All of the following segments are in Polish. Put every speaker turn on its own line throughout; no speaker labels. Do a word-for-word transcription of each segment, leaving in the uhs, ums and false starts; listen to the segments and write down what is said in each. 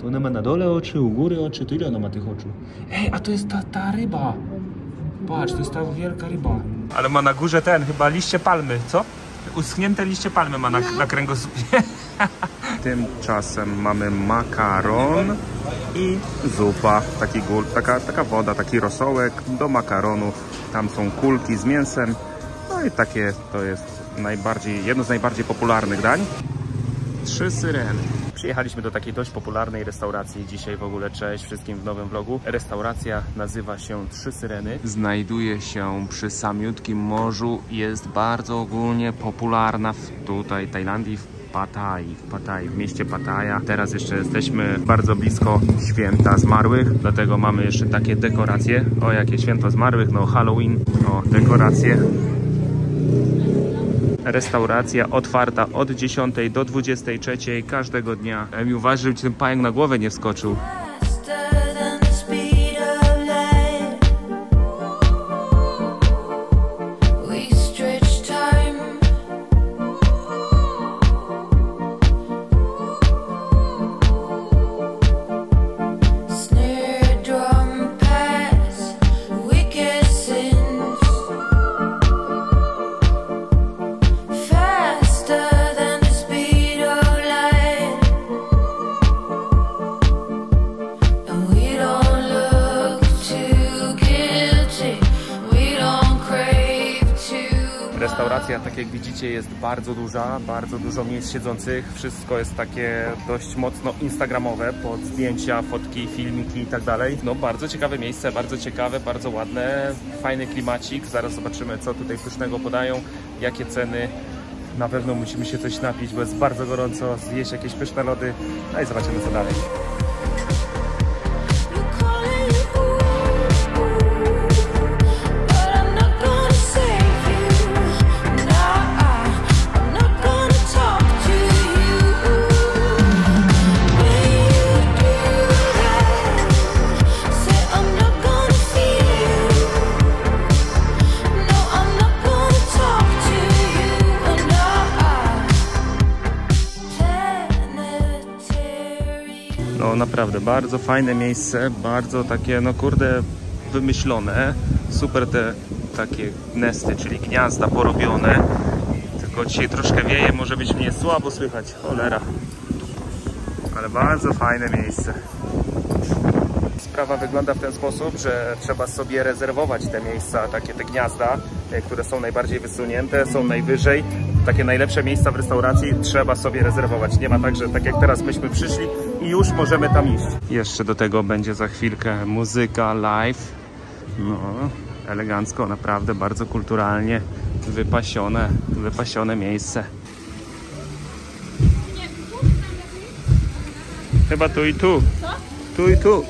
To ona ma na dole oczy, u góry oczy, to ile ona ma tych oczu? Ej, a to jest ta, ta ryba. Patrz, to jest ta wielka ryba. Ale ma na górze ten, chyba liście palmy, co? Uschnięte liście palmy ma na, na kręgosłupie. Tymczasem mamy makaron i zupa. Taki gul, taka, taka woda, taki rosołek do makaronu. Tam są kulki z mięsem. No i takie to jest najbardziej, jedno z najbardziej popularnych dań. Trzy syreny. Przyjechaliśmy do takiej dość popularnej restauracji dzisiaj w ogóle. Cześć wszystkim w nowym vlogu. Restauracja nazywa się Trzy Syreny. Znajduje się przy samiutkim morzu. Jest bardzo ogólnie popularna w tutaj Tajlandii, w Pattaya, w Pattaya, w mieście Pattaya. Teraz jeszcze jesteśmy bardzo blisko Święta Zmarłych, dlatego mamy jeszcze takie dekoracje. O, jakie Święto Zmarłych, no Halloween, o, dekoracje. Restauracja otwarta od dziesiątej do dwudziestej trzeciej każdego dnia. Emi, uważ, żeby ci ten pająk na głowę nie wskoczył. Restauracja, tak jak widzicie, jest bardzo duża, bardzo dużo miejsc siedzących. Wszystko jest takie dość mocno instagramowe, pod zdjęcia, fotki, filmiki i tak dalej. No bardzo ciekawe miejsce, bardzo ciekawe, bardzo ładne, fajny klimacik. Zaraz zobaczymy, co tutaj pysznego podają, jakie ceny. Na pewno musimy się coś napić, bo jest bardzo gorąco, zjeść jakieś pyszne lody. No i zobaczymy, co dalej. No naprawdę, bardzo fajne miejsce, bardzo takie, no kurde, wymyślone. Super te takie nesty, czyli gniazda porobione. Tylko dzisiaj troszkę wieje, może być mnie słabo słychać, cholera. Ale bardzo fajne miejsce. Sprawa wygląda w ten sposób, że trzeba sobie rezerwować te miejsca, takie te gniazda, które są najbardziej wysunięte, są najwyżej. Takie najlepsze miejsca w restauracji trzeba sobie rezerwować. Nie ma tak, że tak jak teraz myśmy przyszli i już możemy tam iść. Jeszcze do tego będzie za chwilkę muzyka live. No, elegancko, naprawdę bardzo kulturalnie wypasione, wypasione miejsce. Chyba tu i tu. Tu i tu.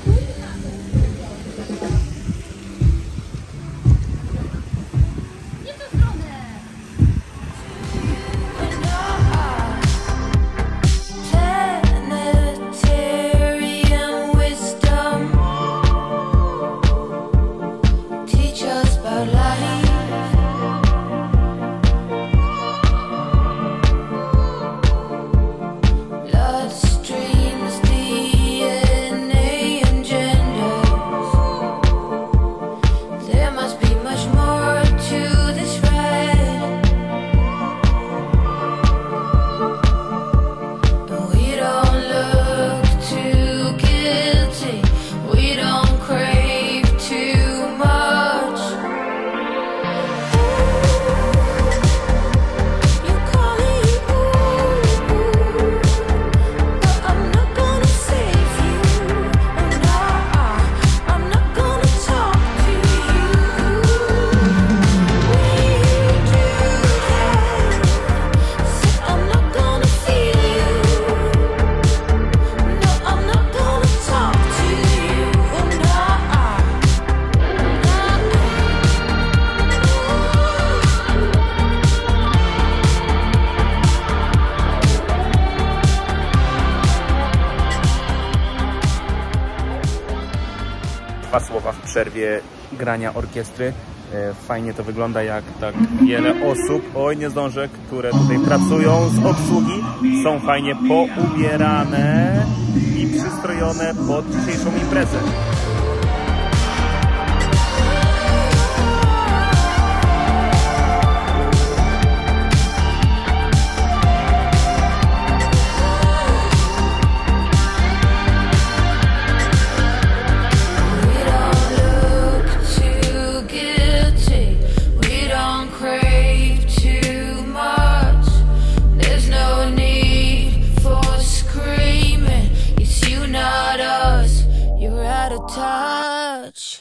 Dwa słowa w przerwie grania orkiestry. Fajnie to wygląda, jak tak wiele osób, oj nie zdążę, które tutaj pracują z obsługi, są fajnie poubierane i przy pokrojone pod dzisiejszą imprezę.
Touch.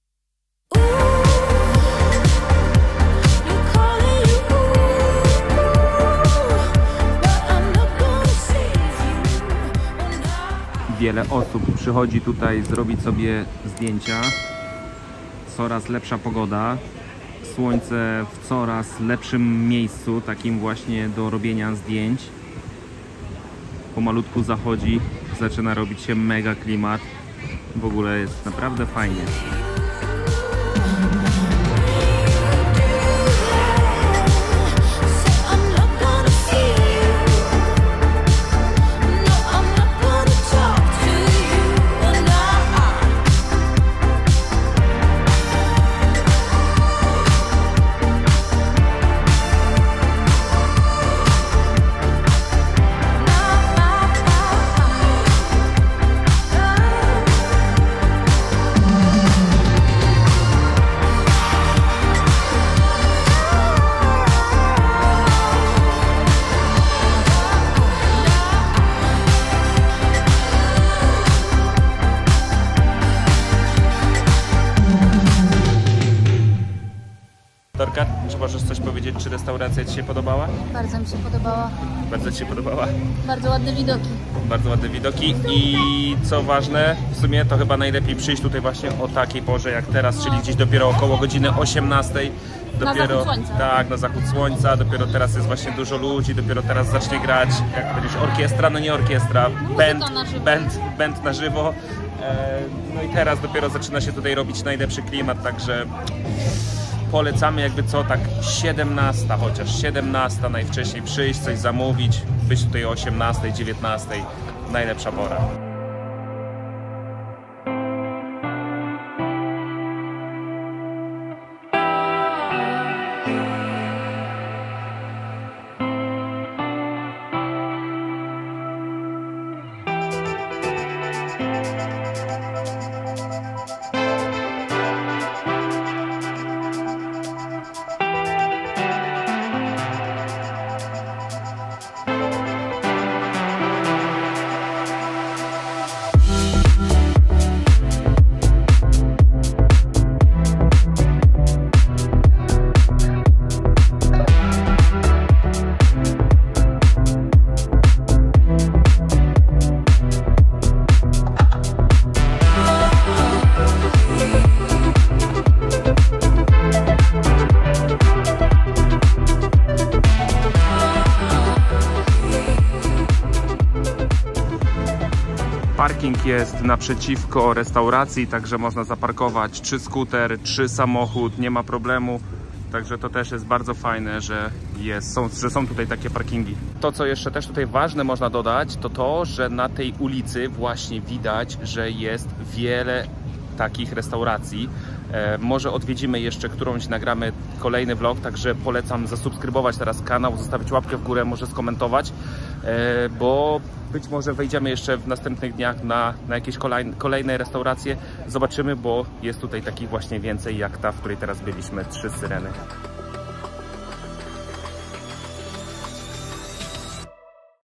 Wiele osób przychodzi tutaj zrobić sobie zdjęcia. Coraz lepsza pogoda. Słońce w coraz lepszym miejscu, takim właśnie do robienia zdjęć. Pomalutku zachodzi, zaczyna robić się mega klimat. W ogóle jest naprawdę fajnie. Dorka, czy możesz coś powiedzieć, czy restauracja Ci się podobała?
Bardzo mi się podobała.
Bardzo Ci się podobała?
Bardzo ładne widoki.
Bardzo ładne widoki i co ważne, w sumie to chyba najlepiej przyjść tutaj właśnie o takiej porze jak teraz, czyli gdzieś dopiero około godziny osiemnastej. Dopiero,
na zachód słońca.
Tak, na zachód słońca, dopiero teraz jest właśnie dużo ludzi, dopiero teraz zacznie grać, jak powiedzieć, orkiestra, no nie orkiestra, band
na żywo.
band, band na żywo. E, no i teraz dopiero zaczyna się tutaj robić najlepszy klimat, także polecamy jakby co, tak siedemnasta chociaż, siedemnasta najwcześniej przyjść, coś zamówić, być tutaj o osiemnastej, dziewiętnastej, najlepsza pora. Parking jest naprzeciwko restauracji, także można zaparkować czy skuter, czy samochód, nie ma problemu. Także to też jest bardzo fajne, że, jest, są, że są tutaj takie parkingi. To, co jeszcze też tutaj ważne można dodać, to to, że na tej ulicy właśnie widać, że jest wiele takich restauracji. E, może odwiedzimy jeszcze którąś, nagramy kolejny vlog, także polecam zasubskrybować teraz kanał, zostawić łapkę w górę, może skomentować, e, bo być może wejdziemy jeszcze w następnych dniach na, na jakieś kolejne, kolejne restauracje. Zobaczymy, bo jest tutaj takich właśnie więcej jak ta, w której teraz byliśmy, Trzy Syreny.